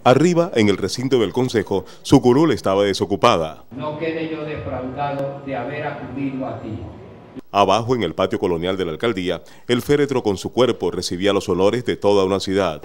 Arriba, en el recinto del Consejo, su curul estaba desocupada. No quede yo defraudado de haber acudido a ti. Abajo, en el patio colonial de la alcaldía, el féretro con su cuerpo recibía los honores de toda una ciudad.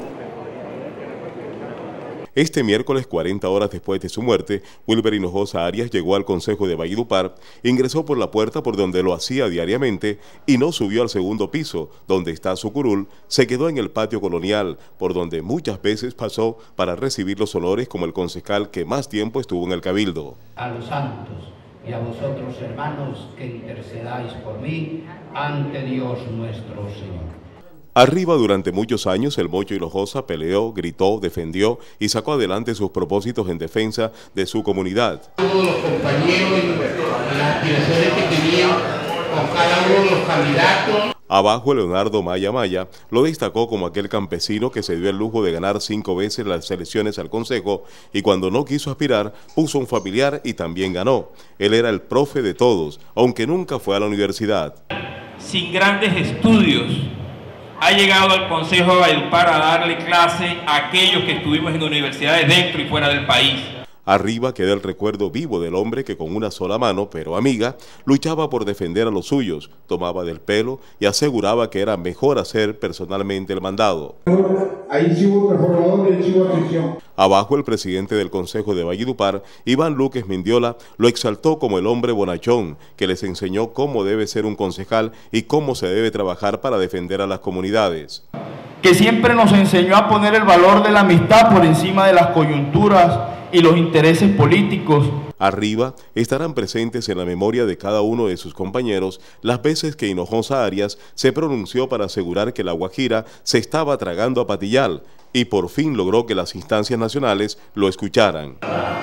Este miércoles, 40 horas después de su muerte, Wilber Hinojosa Arias llegó al Consejo de Valledupar, ingresó por la puerta por donde lo hacía diariamente y no subió al segundo piso, donde está su curul, se quedó en el patio colonial, por donde muchas veces pasó para recibir los honores como el concejal que más tiempo estuvo en el Cabildo. A los santos y a vosotros, hermanos, que intercedáis por mí ante Dios nuestro Señor. Arriba, durante muchos años, el Mocho Hinojosa peleó, gritó, defendió y sacó adelante sus propósitos en defensa de su comunidad. Todos los compañeros y las aspiraciones que tenían con cada uno de los candidatos. Abajo, Leonardo Maya Maya lo destacó como aquel campesino que se dio el lujo de ganar 5 veces las elecciones al Consejo y cuando no quiso aspirar, puso un familiar y también ganó. Él era el profe de todos, aunque nunca fue a la universidad. Sin grandes estudios, ha llegado al Consejo de Valledupar a darle clase a aquellos que estuvimos en universidades dentro y fuera del país. Arriba queda el recuerdo vivo del hombre que con una sola mano, pero amiga, luchaba por defender a los suyos, tomaba del pelo y aseguraba que era mejor hacer personalmente el mandado. Ahí sí hubo reformador y ahí sí hubo atención. Abajo, el presidente del Consejo de Valledupar, Iván Luques Mindiola, lo exaltó como el hombre bonachón, que les enseñó cómo debe ser un concejal y cómo se debe trabajar para defender a las comunidades. Que siempre nos enseñó a poner el valor de la amistad por encima de las coyunturas y los intereses políticos. Arriba estarán presentes en la memoria de cada uno de sus compañeros las veces que Hinojosa Arias se pronunció para asegurar que la Guajira se estaba tragando a Patillal y por fin logró que las instancias nacionales lo escucharan.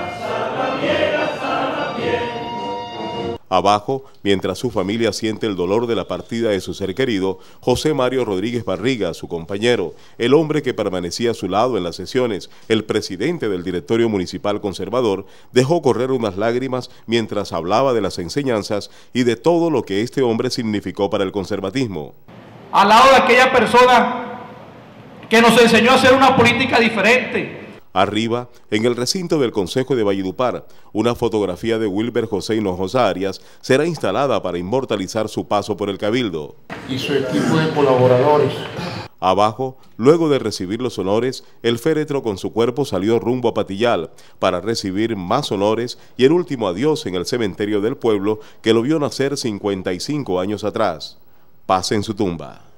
Abajo, mientras su familia siente el dolor de la partida de su ser querido, José Mario Rodríguez Barriga, su compañero, el hombre que permanecía a su lado en las sesiones, el presidente del directorio municipal conservador, dejó correr unas lágrimas mientras hablaba de las enseñanzas y de todo lo que este hombre significó para el conservatismo. Al lado de aquella persona que nos enseñó a hacer una política diferente. Arriba, en el recinto del Consejo de Valledupar, una fotografía de Wilber José Hinojosa Arias será instalada para inmortalizar su paso por el Cabildo. Y su equipo de colaboradores. Abajo, luego de recibir los honores, el féretro con su cuerpo salió rumbo a Patillal para recibir más honores y el último adiós en el cementerio del pueblo que lo vio nacer 55 años atrás. Paz en su tumba.